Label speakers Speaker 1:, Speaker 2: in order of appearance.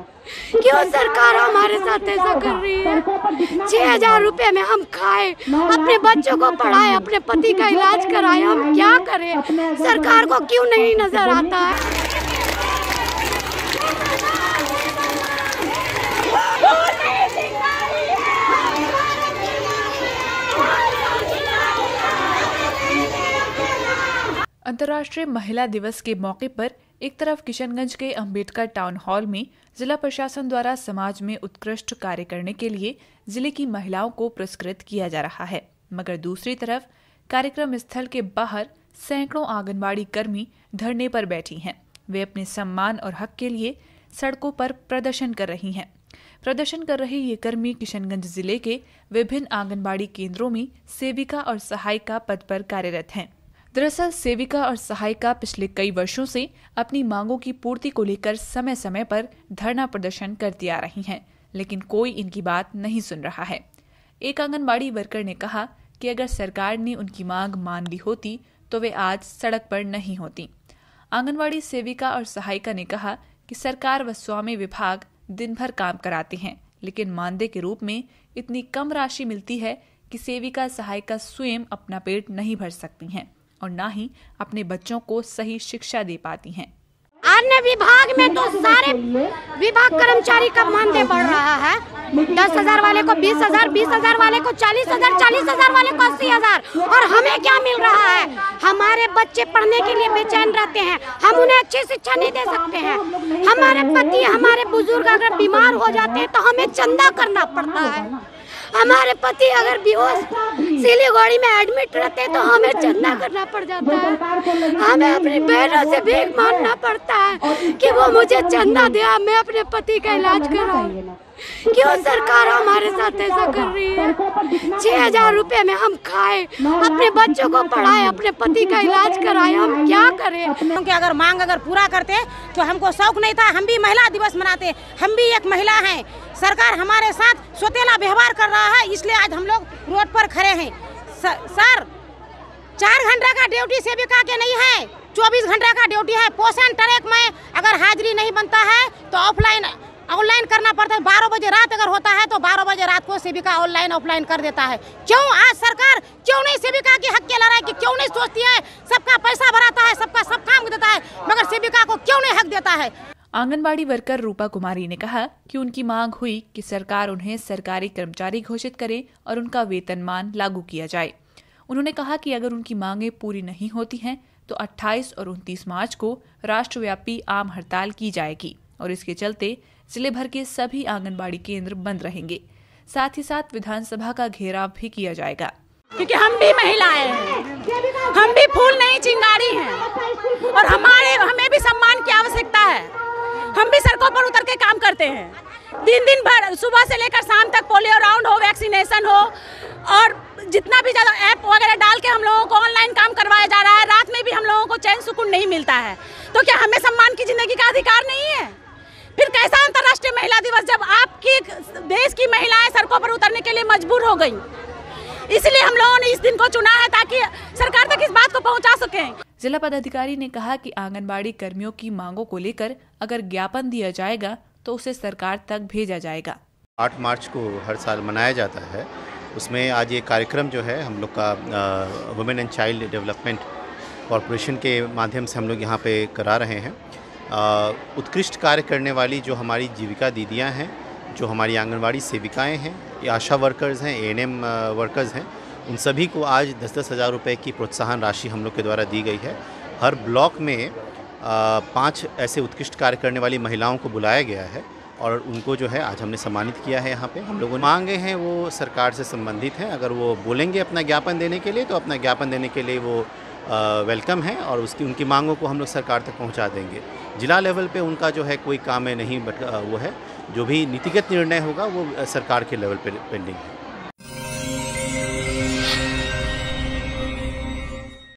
Speaker 1: क्यों सरकार हमारे साथ ऐसा कर रही है? 6,000 रुपए में हम खाए, अपने बच्चों को पढ़ाए, अपने पति का इलाज कराए, हम क्या करें? सरकार को क्यों नहीं नजर आता है?
Speaker 2: अंतर्राष्ट्रीय महिला दिवस के मौके पर एक तरफ किशनगंज के अंबेडकर टाउन हॉल में जिला प्रशासन द्वारा समाज में उत्कृष्ट कार्य करने के लिए जिले की महिलाओं को पुरस्कृत किया जा रहा है, मगर दूसरी तरफ कार्यक्रम स्थल के बाहर सैकड़ों आंगनबाड़ी कर्मी धरने पर बैठी हैं। वे अपने सम्मान और हक के लिए सड़कों पर प्रदर्शन कर रही हैं। प्रदर्शन कर रही ये कर्मी किशनगंज जिले के विभिन्न आंगनबाड़ी केंद्रों में सेविका और सहायिका पद पर कार्यरत हैं। दरअसल सेविका और सहायिका पिछले कई वर्षों से अपनी मांगों की पूर्ति को लेकर समय समय पर धरना प्रदर्शन करती आ रही हैं, लेकिन कोई इनकी बात नहीं सुन रहा है। एक आंगनबाड़ी वर्कर ने कहा कि अगर सरकार ने उनकी मांग मान ली होती तो वे आज सड़क पर नहीं होती। आंगनबाड़ी सेविका और सहायिका ने कहा कि सरकार व स्वास्थ्य विभाग दिन भर काम कराते हैं, लेकिन मानदेय के रूप में इतनी कम राशि मिलती है कि सेविका सहायिका स्वयं अपना पेट नहीं भर सकती हैं और न ही अपने बच्चों को सही शिक्षा दे पाती हैं।
Speaker 1: अन्य विभाग में तो सारे विभाग कर्मचारी का मानदेय बढ़ रहा है। 10,000 वाले को 20,000, 20,000 वाले को 40,000, 40,000 वाले को 80,000, और हमें क्या मिल रहा है? हमारे बच्चे पढ़ने के लिए बेचैन रहते हैं, हम उन्हें अच्छी शिक्षा नहीं दे सकते हैं। हमारे पति, हमारे बुजुर्ग अगर बीमार हो जाते हैं तो हमें चंदा करना पड़ता है। हमारे पति अगर बेहोश सिलीगुड़ी में एडमिट रहते हैं तो हमें चंदा करना पड़ जाता है। हमें अपनी बहनों से भीख मांगना पड़ता है कि वो मुझे चंदा दे, मैं अपने पति का इलाज कराऊं। क्यों सरकार हमारे साथ ऐसा कर रही है? 6,000 रुपए में हम खाए, अपने बच्चों को पढ़ाए, अपने पति का इलाज कराए, हम क्या करें?
Speaker 3: क्योंकि अगर मांग पूरा करते तो हमको शौक नहीं था, हम भी महिला दिवस मनाते, हम भी एक महिला हैं। सरकार हमारे साथ सौतेला व्यवहार कर रहा है, इसलिए आज हम लोग रोड पर खड़े हैं। सर 4 घंटा का ड्यूटी सेविका के नहीं है, 24 घंटा का ड्यूटी है। पोषण ट्रैक में अगर हाजिरी नहीं बनता है तो ऑनलाइन करना पड़ता है। 12 बजे रात अगर होता है तो 12 बजे रात को सेविका ऑनलाइन ऑफलाइन कर देता है। क्यों आज सरकार क्यों नहीं सेविका के हक के लड़ाई की क्यों नहीं सोचती है? सबका पैसा भराता है, सबका सब काम देता है, मगर सेविका को क्यों नहीं हक देता है?
Speaker 2: आंगनबाड़ी वर्कर रूपा कुमारी ने कहा कि उनकी मांग हुई कि सरकार उन्हें सरकारी कर्मचारी घोषित करे और उनका वेतनमान लागू किया जाए। उन्होंने कहा कि अगर उनकी मांगें पूरी नहीं होती हैं तो 28 और 29 मार्च को राष्ट्रव्यापी आम हड़ताल की जाएगी और इसके चलते जिले भर के सभी आंगनबाड़ी केंद्र बंद रहेंगे। साथ ही साथ विधानसभा का घेराव भी किया जाएगा।
Speaker 3: क्योंकि हम भी महिलाएं हैं, हम भी फूल नहीं चिंगारी हैं और हमें भी सम्मान की आवश्यकता है। हम भी सड़कों पर उतर के काम करते हैं। दिन भर सुबह से लेकर शाम तक पोलियो राउंड हो, वैक्सीनेशन हो, और जितना भी ज्यादा ऐप वगैरह डाल के हम लोगों को ऑनलाइन काम करवाया जा रहा है। रात में भी हम लोगों को चैन सुकून नहीं मिलता है। तो क्या हमें सम्मान की जिंदगी का अधिकार नहीं है? फिर कैसा अंतर्राष्ट्रीय महिला दिवस जब आपकी देश की महिलाएं सड़कों पर उतरने के लिए मजबूर हो गई? इसलिए हम लोगों ने इस दिन को चुना है ताकि सरकार तक इस बात को पहुंचा सकें।
Speaker 2: जिला पदाधिकारी ने कहा कि आंगनबाड़ी कर्मियों की मांगों को लेकर अगर ज्ञापन दिया जाएगा तो उसे सरकार तक भेजा जाएगा।
Speaker 4: 8 मार्च को हर साल मनाया जाता है, उसमें आज ये कार्यक्रम जो है हम लोग का women and child development corporation के माध्यम से हम लोग यहाँ पे करा रहे हैं। उत्कृष्ट कार्य करने वाली जो हमारी जीविका दीदियाँ हैं, जो हमारी आंगनबाड़ी सेविकाएँ हैं, या आशा वर्कर्स हैं, ANM वर्कर्स हैं, उन सभी को आज 10-10 हज़ार रुपये की प्रोत्साहन राशि हम लोग के द्वारा दी गई है। हर ब्लॉक में 5 ऐसे उत्कृष्ट कार्य करने वाली महिलाओं को बुलाया गया है और उनको जो है आज हमने सम्मानित किया है। यहाँ पे हम लोगों ने मांगे हैं वो सरकार से संबंधित हैं। अगर वो बोलेंगे अपना ज्ञापन देने के लिए तो अपना ज्ञापन देने के लिए वो वेलकम है और उनकी मांगों को हम लोग सरकार तक पहुँचा देंगे। जिला लेवल पे उनका जो है कोई काम है नहीं, बट वो है जो भी नीतिगत निर्णय होगा वो सरकार के लेवल पे पेंडिंग है।